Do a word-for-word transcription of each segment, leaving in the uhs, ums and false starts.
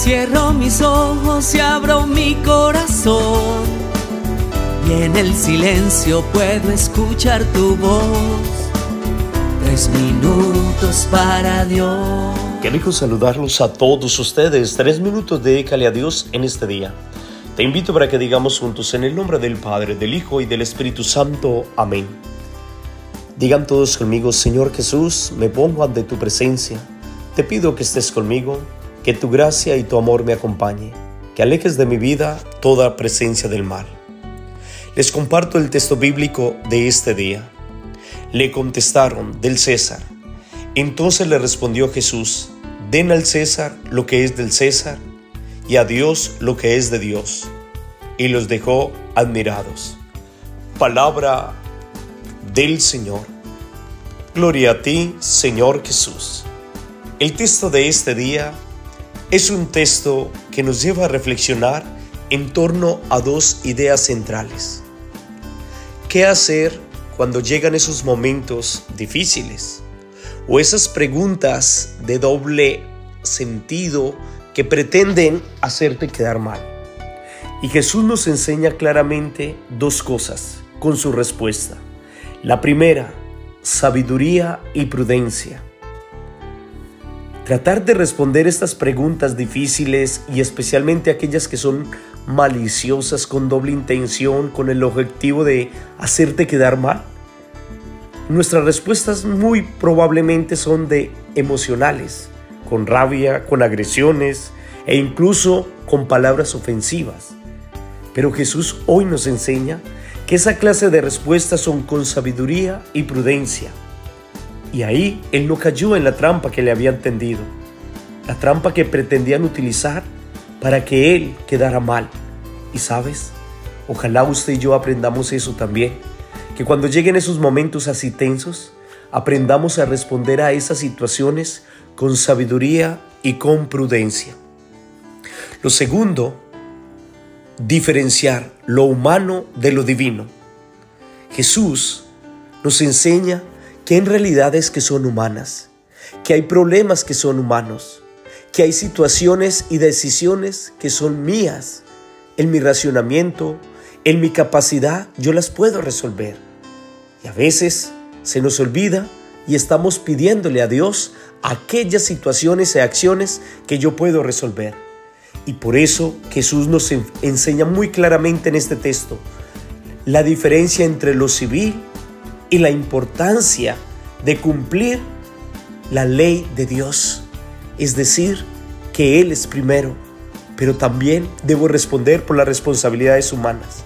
Cierro mis ojos y abro mi corazón, y en el silencio puedo escuchar tu voz. Tres minutos para Dios. Qué rico saludarlos a todos ustedes. Tres minutos, dedícale a Dios en este día. Te invito para que digamos juntos en el nombre del Padre, del Hijo y del Espíritu Santo. Amén. Digan todos conmigo: Señor Jesús, me pongo ante tu presencia. Te pido que estés conmigo, que tu gracia y tu amor me acompañe, que alejes de mi vida toda presencia del mal. Les comparto el texto bíblico de este día. Le contestaron: del César. Entonces le respondió Jesús: den al César lo que es del César, y a Dios lo que es de Dios. Y los dejó admirados. Palabra del Señor. Gloria a ti, Señor Jesús. El texto de este día es un texto que nos lleva a reflexionar en torno a dos ideas centrales. ¿Qué hacer cuando llegan esos momentos difíciles? O esas preguntas de doble sentido que pretenden hacerte quedar mal. Y Jesús nos enseña claramente dos cosas con su respuesta. La primera, sabiduría y prudencia. Tratar de responder estas preguntas difíciles, y especialmente aquellas que son maliciosas, con doble intención, con el objetivo de hacerte quedar mal, nuestras respuestas muy probablemente son de emocionales, con rabia, con agresiones e incluso con palabras ofensivas. Pero Jesús hoy nos enseña que esa clase de respuestas son con sabiduría y prudencia. Y ahí Él no cayó en la trampa que le habían tendido, la trampa que pretendían utilizar para que Él quedara mal. Y sabes, ojalá usted y yo aprendamos eso también, que cuando lleguen esos momentos así tensos, aprendamos a responder a esas situaciones con sabiduría y con prudencia. Lo segundo, diferenciar lo humano de lo divino. Jesús nos enseña que hay realidades que son humanas, que hay problemas que son humanos, que hay situaciones y decisiones que son mías. En mi racionamiento, en mi capacidad, yo las puedo resolver. Y a veces se nos olvida y estamos pidiéndole a Dios aquellas situaciones y acciones que yo puedo resolver. Y por eso Jesús nos enseña muy claramente en este texto la diferencia entre lo civil y la importancia de cumplir la ley de Dios. Es decir, que Él es primero, pero también debo responder por las responsabilidades humanas.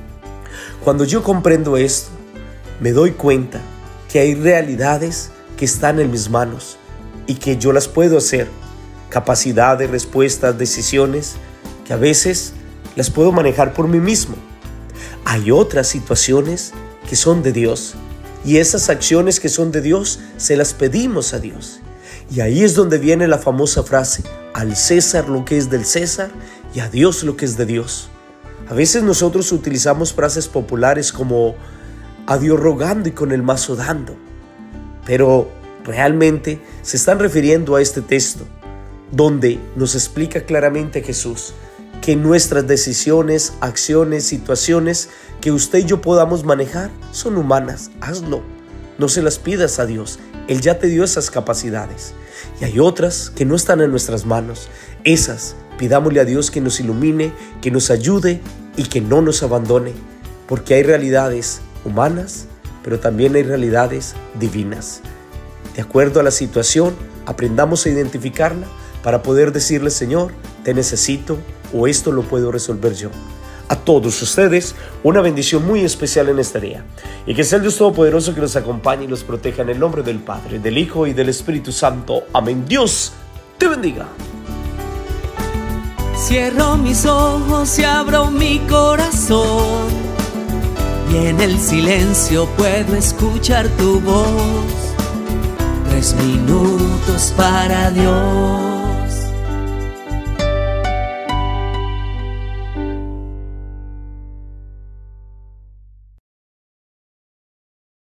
Cuando yo comprendo esto, me doy cuenta que hay realidades que están en mis manos y que yo las puedo hacer. Capacidades, respuestas, decisiones que a veces las puedo manejar por mí mismo. Hay otras situaciones que son de Dios, y esas acciones que son de Dios se las pedimos a Dios. Y ahí es donde viene la famosa frase: al César lo que es del César y a Dios lo que es de Dios. A veces nosotros utilizamos frases populares como a Dios rogando y con el mazo dando, pero realmente se están refiriendo a este texto donde nos explica claramente Jesús que nuestras decisiones, acciones, situaciones que usted y yo podamos manejar son humanas. Hazlo, no se las pidas a Dios, Él ya te dio esas capacidades. Y hay otras que no están en nuestras manos. Esas pidámosle a Dios que nos ilumine, que nos ayude y que no nos abandone, porque hay realidades humanas, pero también hay realidades divinas. De acuerdo a la situación, aprendamos a identificarla para poder decirle: Señor, te necesito, o esto lo puedo resolver yo. A todos ustedes, una bendición muy especial en este día. Y que sea el Dios Todopoderoso que los acompañe y los proteja en el nombre del Padre, del Hijo y del Espíritu Santo. Amén. Dios te bendiga. Cierro mis ojos y abro mi corazón, y en el silencio puedo escuchar tu voz. Tres minutos para Dios.